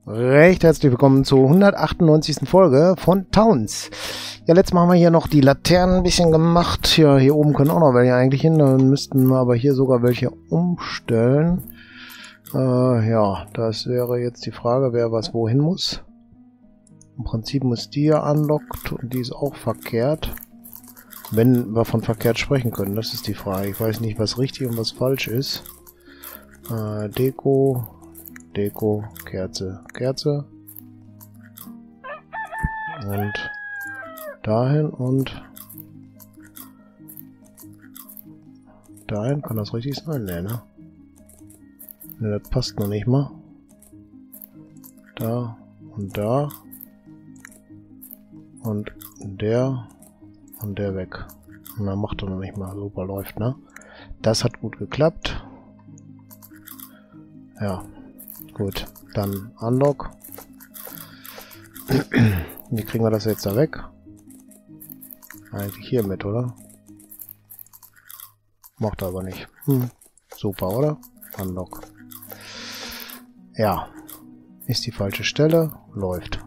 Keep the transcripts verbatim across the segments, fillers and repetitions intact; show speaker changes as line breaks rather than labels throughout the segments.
Recht herzlich willkommen zur hundertachtundneunzigsten Folge von Towns. Ja, letztes Mal haben wir hier noch die Laternen ein bisschen gemacht. Ja, hier oben können auch noch welche eigentlich hin. Dann müssten wir aber hier sogar welche umstellen. Äh, ja, das wäre jetzt die Frage, wer was wohin muss. Im Prinzip muss die hier unlockt und die ist auch verkehrt. Wenn wir von verkehrt sprechen können, das ist die Frage. Ich weiß nicht, was richtig und was falsch ist. Äh, Deko... Deko, Kerze, Kerze und dahin und dahin, kann das richtig sein? Ne, ne? Ne, das passt noch nicht mal. Da und da und der und der weg. Und dann macht er noch nicht mal, super läuft, ne? Das hat gut geklappt. Ja. Gut, dann Unlock. Wie kriegen wir das jetzt da weg? Eigentlich hiermit, oder? Macht er aber nicht. Hm. Super, oder? Unlock. Ja. Ist die falsche Stelle. Läuft.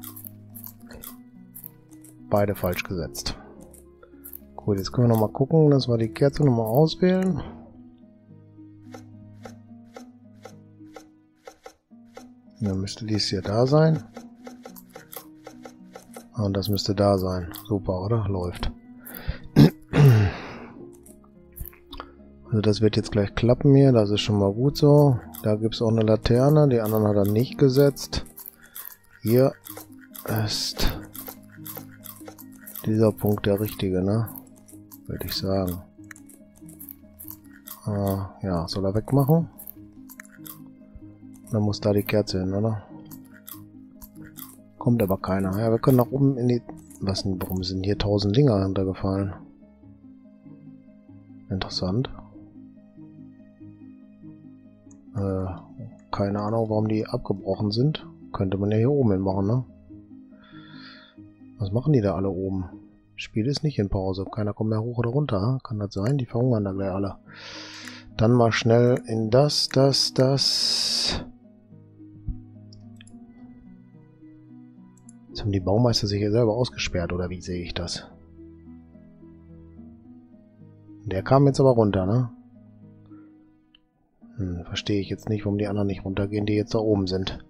Beide falsch gesetzt. Gut, jetzt können wir nochmal gucken, dass wir die Kerze nochmal auswählen. Dann müsste dies hier da sein. Und das müsste da sein. Super, oder? Läuft. Also das wird jetzt gleich klappen hier. Das ist schon mal gut so. Da gibt es auch eine Laterne. Die anderen hat er nicht gesetzt. Hier ist dieser Punkt der richtige, ne? Würde ich sagen. Äh, ja, soll er wegmachen? Dann muss da die Kerze hin, oder? Kommt aber keiner. Ja, wir können nach oben in die... Was denn? Warum sind hier tausend Dinger runtergefallen? Interessant. Äh, keine Ahnung, warum die abgebrochen sind. Könnte man ja hier oben hin machen, ne? Was machen die da alle oben? Spiel ist nicht in Pause. Keiner kommt mehr hoch oder runter. Kann das sein? Die verhungern da gleich alle. Dann mal schnell in das, das, das... Jetzt haben die Baumeister sich ja selber ausgesperrt, oder wie sehe ich das? Der kam jetzt aber runter, ne? Hm, verstehe ich jetzt nicht, warum die anderen nicht runtergehen, die jetzt da oben sind.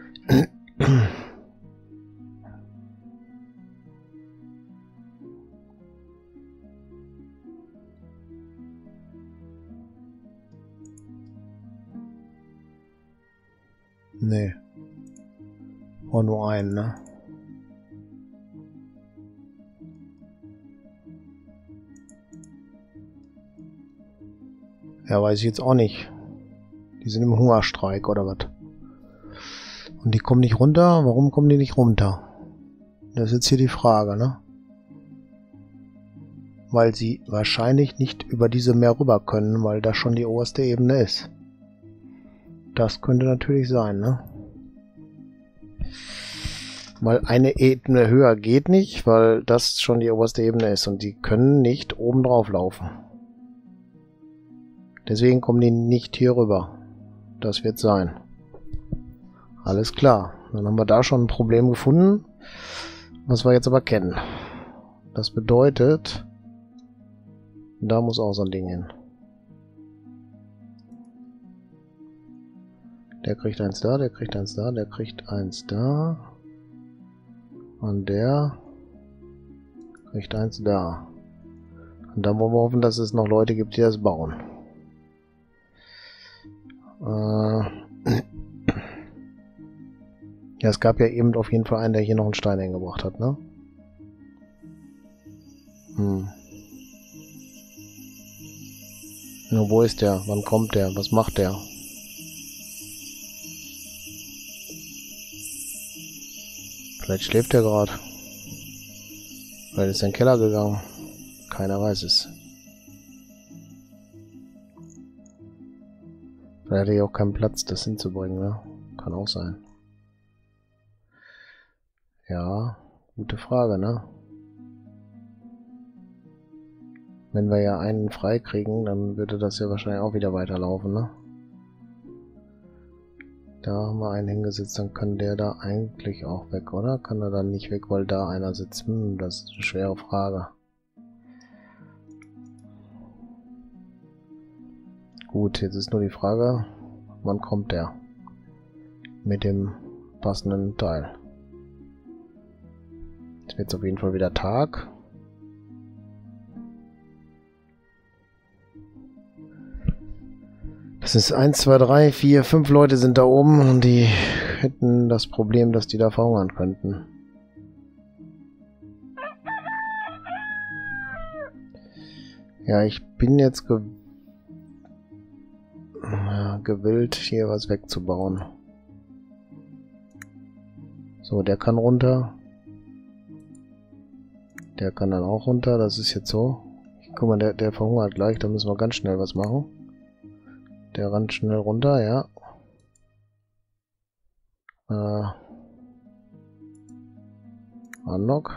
Nee. War nur einen, ne? Ja, weiß ich jetzt auch nicht. Die sind im Hungerstreik oder was? Und die kommen nicht runter? Warum kommen die nicht runter? Das ist jetzt hier die Frage, ne? Weil sie wahrscheinlich nicht über diese Meer rüber können, weil das schon die oberste Ebene ist. Das könnte natürlich sein, ne? Weil eine Ebene höher geht nicht, weil das schon die oberste Ebene ist und die können nicht oben drauf laufen. Deswegen kommen die nicht hier rüber. Das wird sein. Alles klar. Dann haben wir da schon ein Problem gefunden, was wir jetzt aber kennen. Das bedeutet, da muss auch so ein Ding hin. Der kriegt eins da, der kriegt eins da, der kriegt eins da. Und der kriegt eins da. Und dann wollen wir hoffen, dass es noch Leute gibt, die das bauen. Äh ja, es gab ja eben auf jeden Fall einen, der hier noch einen Stein hingebracht hat, ne? Hm. Nur wo ist der? Wann kommt der? Was macht der? Vielleicht schläft er gerade. Vielleicht ist er in den Keller gegangen. Keiner weiß es. Vielleicht hatte ich auch keinen Platz, das hinzubringen, ne? Kann auch sein. Ja, gute Frage, ne? Wenn wir ja einen frei kriegen, dann würde das ja wahrscheinlich auch wieder weiterlaufen, ne? Da haben wir einen hingesetzt, dann kann der da eigentlich auch weg, oder? Kann er dann nicht weg, weil da einer sitzt? Hm, das ist eine schwere Frage. Gut, jetzt ist nur die Frage, wann kommt der? Mit dem passenden Teil. Jetzt wird es auf jeden Fall wieder Tag. Das ist eins, zwei, drei, vier, fünf Leute sind da oben und die hätten das Problem, dass die da verhungern könnten. Ja, ich bin jetzt ge ja, gewillt, hier was wegzubauen. So, der kann runter. Der kann dann auch runter. Das ist jetzt so. Guck mal, der, der verhungert gleich. Da müssen wir ganz schnell was machen. Der rennt schnell runter, ja. Äh. Unlock.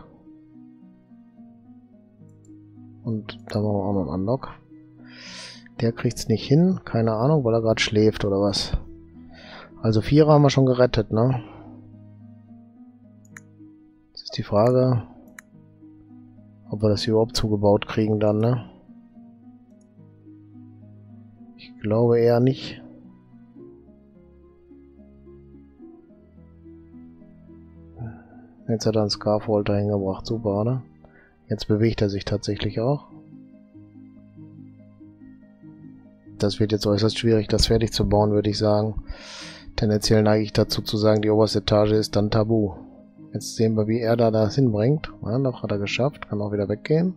Und da machen wir auch noch einen Unlock. Der kriegt's nicht hin. Keine Ahnung, weil er gerade schläft oder was. Also Vierer haben wir schon gerettet, ne? Jetzt ist die Frage, ob wir das hier überhaupt zugebaut kriegen dann, ne? Ich glaube eher nicht. Jetzt hat er einen Scarfolter hingebracht. Super, oder? Jetzt bewegt er sich tatsächlich auch. Das wird jetzt äußerst schwierig, das fertig zu bauen, würde ich sagen. Tendenziell neige ich dazu zu sagen, die oberste Etage ist dann tabu. Jetzt sehen wir, wie er da das hinbringt. Ja, doch hat er geschafft. Kann auch wieder weggehen.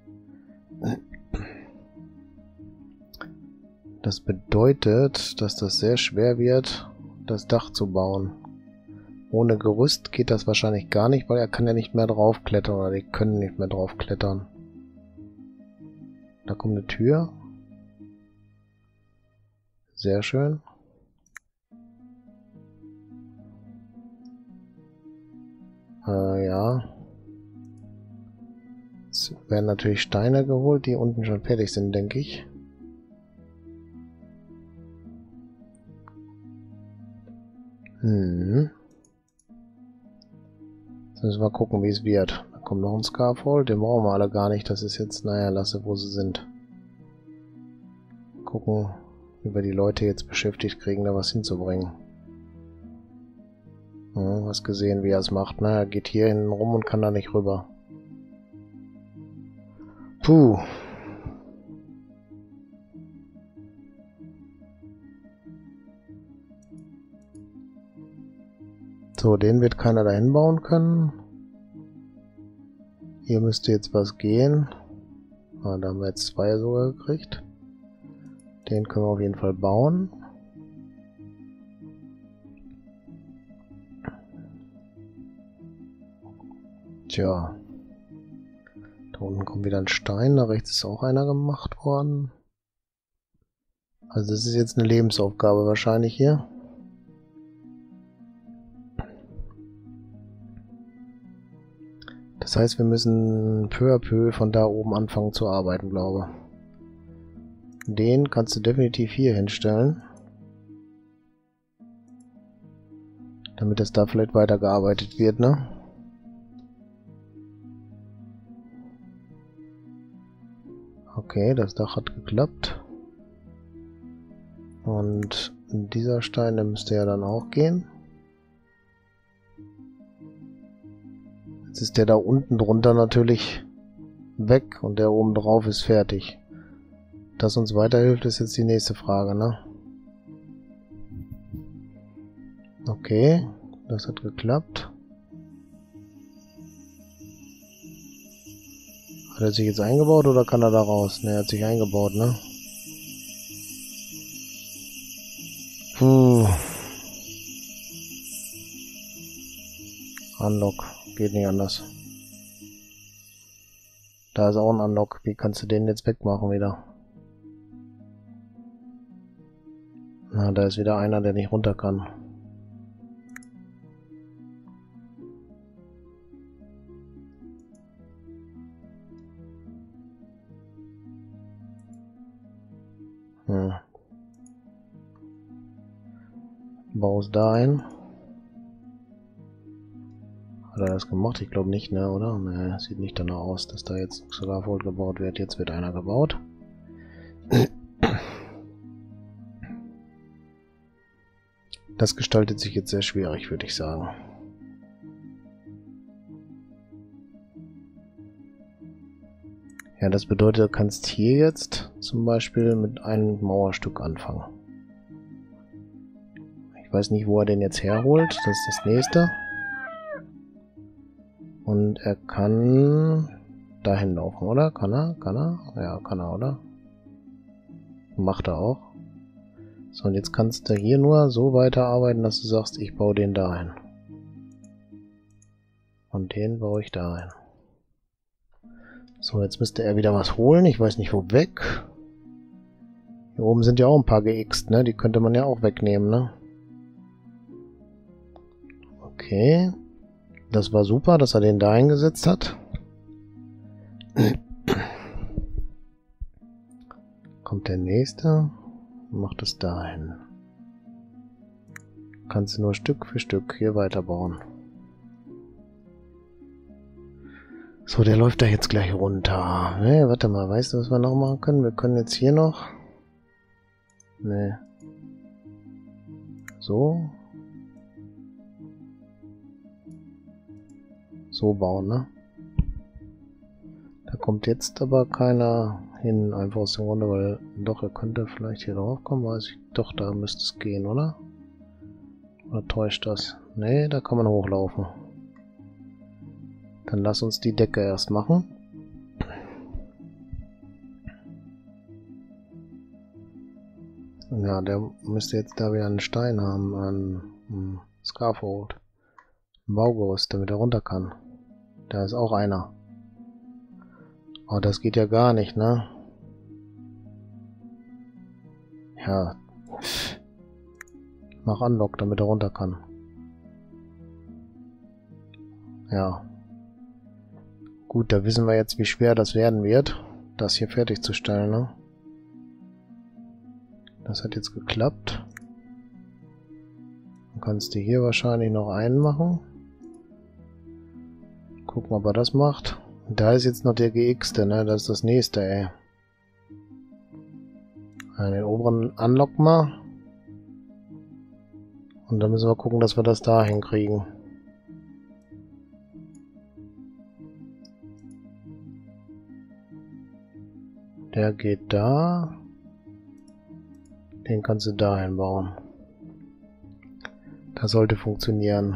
Das bedeutet, dass das sehr schwer wird, das Dach zu bauen. Ohne Gerüst geht das wahrscheinlich gar nicht, weil er kann ja nicht mehr draufklettern oder die können nicht mehr draufklettern. Da kommt eine Tür. Sehr schön. Äh, ja. Es werden natürlich Steine geholt, die unten schon fertig sind, denke ich. Hm. Jetzt müssen wir gucken, wie es wird. Da kommt noch ein Scarfold, den brauchen wir alle gar nicht. Das ist jetzt, naja, lasse, wo sie sind. Gucken, wie wir die Leute jetzt beschäftigt kriegen, da was hinzubringen. Ja, hast gesehen, wie er es macht. Na, er geht hier hinten rum und kann da nicht rüber. Puh. So, den wird keiner dahin bauen können. Hier müsste jetzt was gehen. Ah, da haben wir jetzt zwei sogar gekriegt. Den können wir auf jeden Fall bauen. Tja. Da unten kommt wieder ein Stein. Da rechts ist auch einer gemacht worden. Also das ist jetzt eine Lebensaufgabe wahrscheinlich hier. Das heißt, wir müssen peu à peu von da oben anfangen zu arbeiten, glaube ich. Den kannst du definitiv hier hinstellen. Damit es da vielleicht weitergearbeitet wird, ne? Okay, das Dach hat geklappt. Und dieser Stein, der müsste ja dann auch gehen. Jetzt ist der da unten drunter natürlich weg und der oben drauf ist fertig. Das uns weiterhilft, ist jetzt die nächste Frage, ne? Okay, das hat geklappt. Hat er sich jetzt eingebaut oder kann er da raus? Ne, er hat sich eingebaut, ne? Puh. Unlock. Geht nicht anders. Da ist auch ein Unlock. Wie kannst du den jetzt wegmachen wieder? Na, da ist wieder einer, der nicht runter kann. Hm. Bau es dahin. Hat er das gemacht? Ich glaube nicht, ne, oder? Ne, sieht nicht danach aus, dass da jetzt Scaffold gebaut wird. Jetzt wird einer gebaut. Das gestaltet sich jetzt sehr schwierig, würde ich sagen. Ja, das bedeutet, du kannst hier jetzt zum Beispiel mit einem Mauerstück anfangen. Ich weiß nicht, wo er den jetzt herholt. Das ist das nächste. Und er kann dahin laufen, oder? Kann er? Kann er? Ja, kann er, oder? Macht er auch. So, und jetzt kannst du hier nur so weiterarbeiten, dass du sagst, ich baue den dahin. Und den baue ich dahin. So, jetzt müsste er wieder was holen. Ich weiß nicht, wo weg. Hier oben sind ja auch ein paar geixt, ne? Die könnte man ja auch wegnehmen, ne? Okay. Das war super, dass er den da eingesetzt hat. Kommt der nächste. Macht es dahin. Kannst du nur Stück für Stück hier weiterbauen. So, der läuft da jetzt gleich runter. Ne, warte mal, weißt du, was wir noch machen können? Wir können jetzt hier noch... Ne. So. So bauen, ne? Da kommt jetzt aber keiner hin, einfach aus dem Grunde, weil... Doch, er könnte vielleicht hier drauf kommen, weiß ich. Doch, da müsste es gehen, oder? Oder täuscht das? Ne, da kann man hochlaufen. Dann lass uns die Decke erst machen. Ja, der müsste jetzt da wieder einen Stein haben, einen Scaffold. Ein Baugerüst, damit er runter kann. Da ist auch einer. Aber das geht ja gar nicht, ne? Ja. Mach Unlock, damit er runter kann. Ja. Gut, da wissen wir jetzt, wie schwer das werden wird, das hier fertigzustellen, ne? Das hat jetzt geklappt. Dann kannst du hier wahrscheinlich noch einen machen. Gucken, ob er das macht. Da ist jetzt noch der geixt-te, ne? Das ist das nächste, ey. Den oberen Unlock mal. Und dann müssen wir gucken, dass wir das da hinkriegen. Der geht da. Den kannst du dahin bauen. Das sollte funktionieren.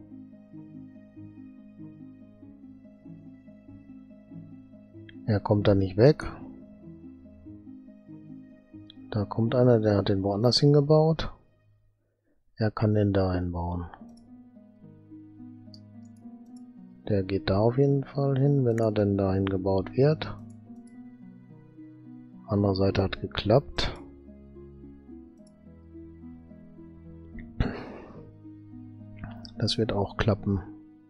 Er kommt da nicht weg. Da kommt einer, der hat den woanders hingebaut. Er kann den dahin bauen. Der geht da auf jeden Fall hin, wenn er denn dahin gebaut wird. Andere Seite hat geklappt. Das wird auch klappen.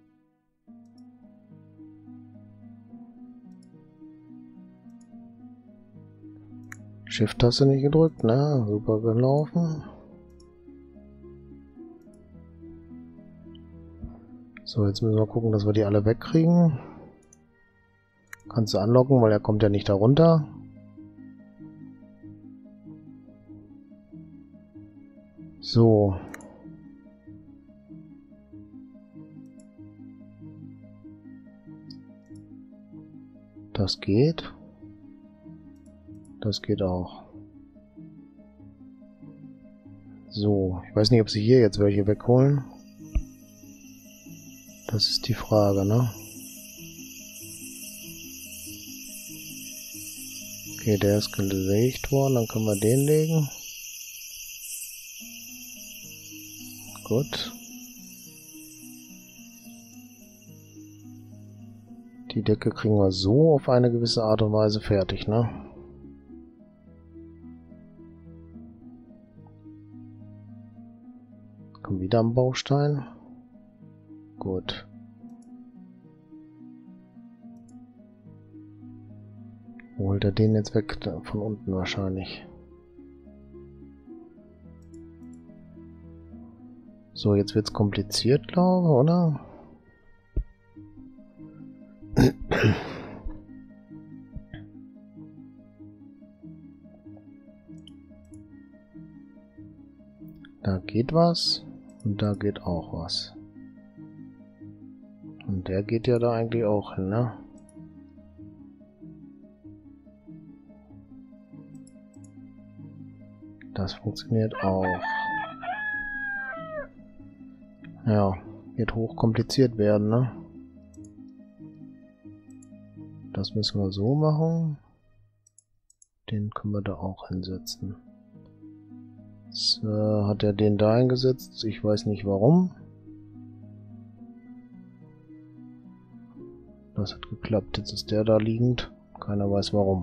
Shift-Taste nicht gedrückt, ne? Super gelaufen. So, jetzt müssen wir gucken, dass wir die alle wegkriegen. Kannst du anlocken, weil er kommt ja nicht da runter. So. Das geht. Das geht auch. So, ich weiß nicht, ob sie hier jetzt welche wegholen. Das ist die Frage, ne? Okay, der ist gelegt worden, dann können wir den legen. Gut. Die Decke kriegen wir so auf eine gewisse Art und Weise fertig, ne? Kommt wieder am Baustein. Gut. Wo holt er den jetzt weg? Von unten wahrscheinlich. So, jetzt wird's kompliziert, glaube ich, oder? Da geht was und da geht auch was. Und der geht ja da eigentlich auch hin, ne? Das funktioniert auch. Ja, wird hochkompliziert werden, ne? Das müssen wir so machen. Den können wir da auch hinsetzen. Jetzt äh, hat er den da eingesetzt. Ich weiß nicht warum. Das hat geklappt. Jetzt ist der da liegend. Keiner weiß warum.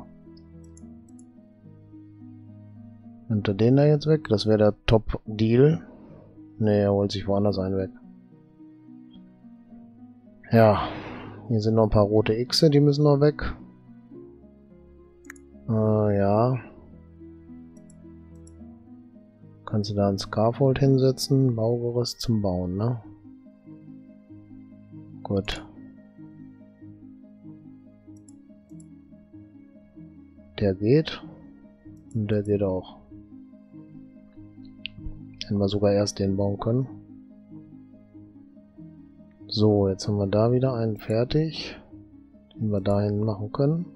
Nimmt er den da jetzt weg? Das wäre der Top-Deal. Ne, er holt sich woanders einen weg. Ja, hier sind noch ein paar rote Xe, die müssen noch weg. Äh, ja. Kannst du da ein Scaffold hinsetzen? Baugerüst zum Bauen, ne? Gut. Der geht. Und der geht auch. Hätten wir sogar erst den bauen können. So, jetzt haben wir da wieder einen fertig, den wir dahin machen können.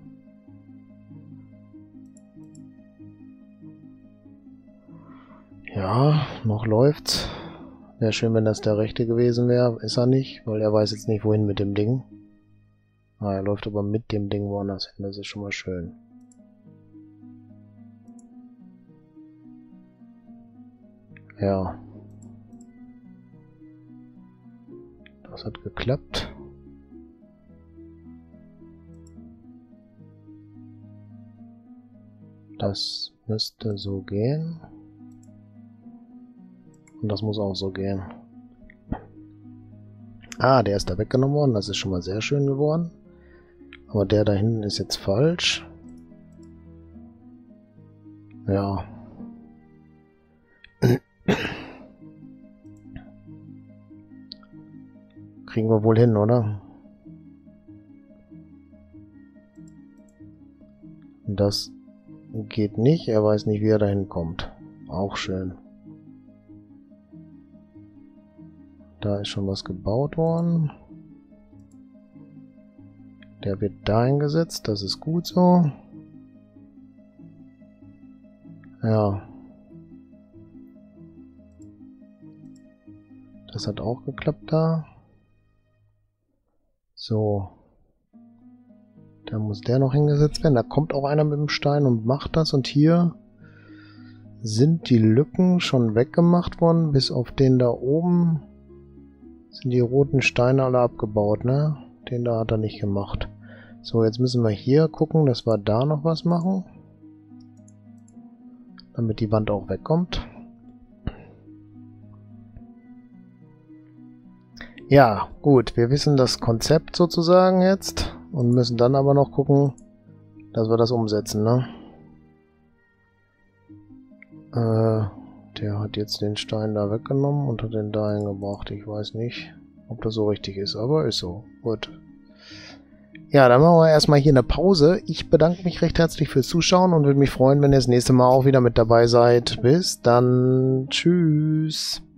Ja, noch läuft's. Wäre schön, wenn das der rechte gewesen wäre. Ist er nicht, weil er weiß jetzt nicht, wohin mit dem Ding. Ah, er läuft aber mit dem Ding woanders hin. Das ist schon mal schön. Ja. Das hat geklappt. Das müsste so gehen. Und das muss auch so gehen. Ah, der ist da weggenommen worden. Das ist schon mal sehr schön geworden. Aber der da hinten ist jetzt falsch. Ja. Kriegen wir wohl hin, oder? Das geht nicht. Er weiß nicht, wie er dahin kommt. Auch schön. Da ist schon was gebaut worden. Der wird da eingesetzt. Das ist gut so. Ja. Das hat auch geklappt da. So. Da muss der noch hingesetzt werden. Da kommt auch einer mit dem Stein und macht das. Und hier sind die Lücken schon weggemacht worden. Bis auf den da oben sind die roten Steine alle abgebaut, ne? Den da hat er nicht gemacht. So, jetzt müssen wir hier gucken, dass wir da noch was machen. Damit die Wand auch wegkommt. Ja, gut, wir wissen das Konzept sozusagen jetzt und müssen dann aber noch gucken, dass wir das umsetzen, ne? Äh, der hat jetzt den Stein da weggenommen und hat den da hingebracht. Ich weiß nicht, ob das so richtig ist, aber ist so. Gut. Ja, dann machen wir erstmal hier eine Pause. Ich bedanke mich recht herzlich fürs Zuschauen und würde mich freuen, wenn ihr das nächste Mal auch wieder mit dabei seid. Bis dann. Tschüss.